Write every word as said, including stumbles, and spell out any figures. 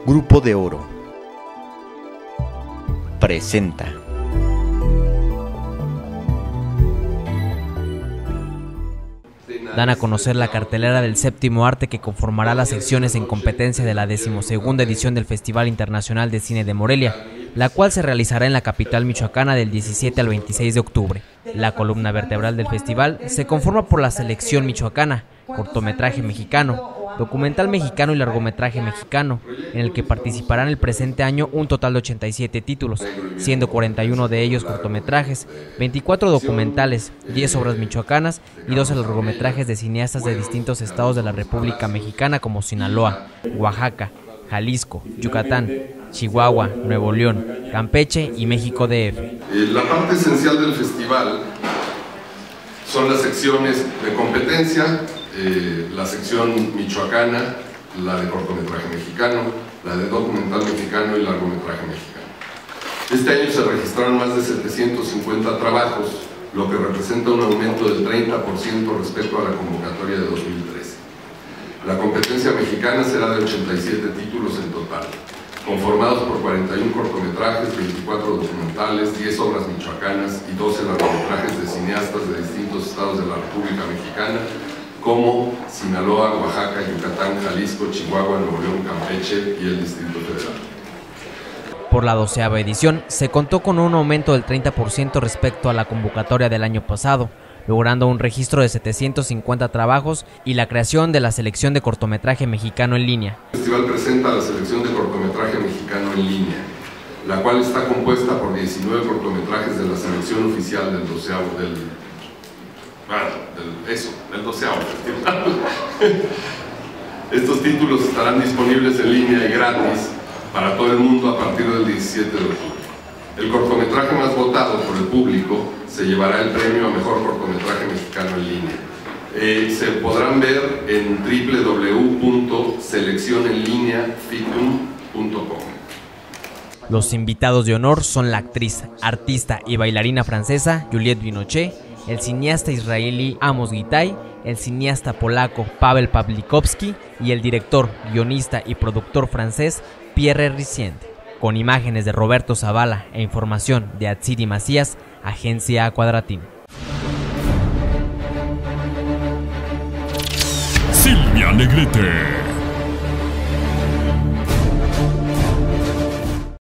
Grupo de Oro presenta. Dan a conocer la cartelera del séptimo arte que conformará las secciones en competencia de la decimosegunda edición del Festival Internacional de Cine de Morelia, la cual se realizará en la capital michoacana del diecisiete al veintiséis de octubre. La columna vertebral del festival se conforma por la selección michoacana, cortometraje mexicano, documental mexicano y largometraje mexicano, en el que participarán el presente año un total de ochenta y siete títulos, siendo cuarenta y uno de ellos cortometrajes, veinticuatro documentales, diez obras michoacanas y doce largometrajes de cineastas de distintos estados de la República Mexicana como Sinaloa, Oaxaca, Jalisco, Yucatán, Chihuahua, Nuevo León, Campeche y México D F. La parte esencial del festival son las secciones de competencia, eh, la sección michoacana, la de cortometraje mexicano, la de documental mexicano y largometraje mexicano. Este año se registraron más de setecientos cincuenta trabajos, lo que representa un aumento del treinta por ciento respecto a la convocatoria de dos mil trece. La competencia mexicana será de ochenta y siete títulos en total, conformados por cuarenta y uno cortometrajes, veinticuatro documentales, diez obras michoacanas y doce largometrajes de cineastas de distintos estados de la República Mexicana, como Sinaloa, Oaxaca, Yucatán, Jalisco, Chihuahua, Nuevo León, Campeche y el Distrito Federal. Por la doceava edición, se contó con un aumento del treinta por ciento respecto a la convocatoria del año pasado, logrando un registro de setecientos cincuenta trabajos y la creación de la selección de cortometraje mexicano en línea. El festival presenta la selección de cortometraje mexicano en línea, la cual está compuesta por diecinueve cortometrajes de la selección oficial del doceavo, del, bueno, del, eso, del doceavo festival. Estos títulos estarán disponibles en línea y gratis para todo el mundo a partir del diecisiete de octubre. El cortometraje más votado por el público se llevará el premio a mejor cortometraje mexicano en línea. Eh, se podrán ver en doble u doble u doble u punto selección en línea fictum punto com. Los invitados de honor son la actriz, artista y bailarina francesa Juliette Binoche, el cineasta israelí Amos Gitai, el cineasta polaco Pavel Pawlikowski y el director, guionista y productor francés Pierre Ricient. Con imágenes de Roberto Zavala e información de Atsiri Macías, Agencia Cuadratín. Silvia Negrete.